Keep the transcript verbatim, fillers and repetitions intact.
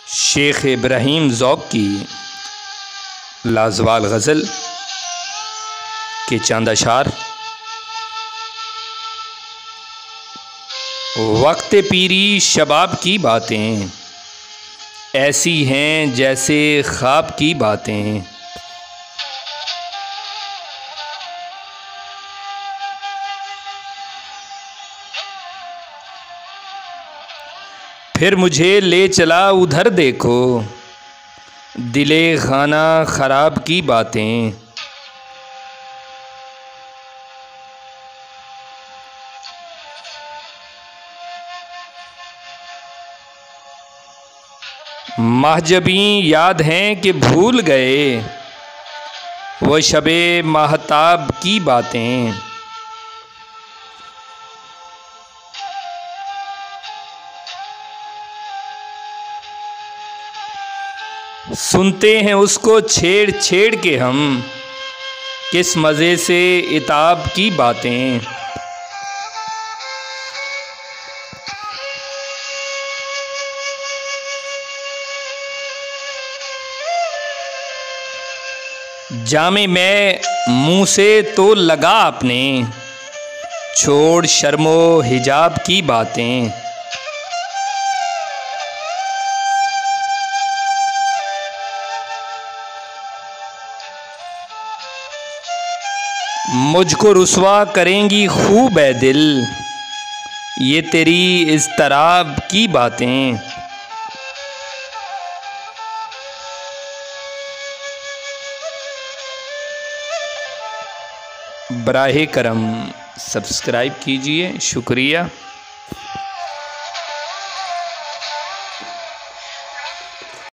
शेख इब्राहिम ज़ौक़ की लाजवाल गज़ल के चंद अशार। वक्त पीरी शबाब की बातें ऐसी हैं जैसे ख्वाब की बातें। फिर मुझे ले चला उधर देखो दिले खाना ख़राब की बातें। महजबी याद हैं कि भूल गए वो शबे महताब की बातें। सुनते हैं उसको छेड़ छेड़ के हम किस मज़े से इताब की बातें। जामे मैं मुँह से तो लगा अपने छोड़ शर्मो हिजाब की बातें। मुझको रुसवा करेंगी खूब है दिल ये तेरी इज़्तिराब की बातें। बराहे करम सब्सक्राइब कीजिए। शुक्रिया।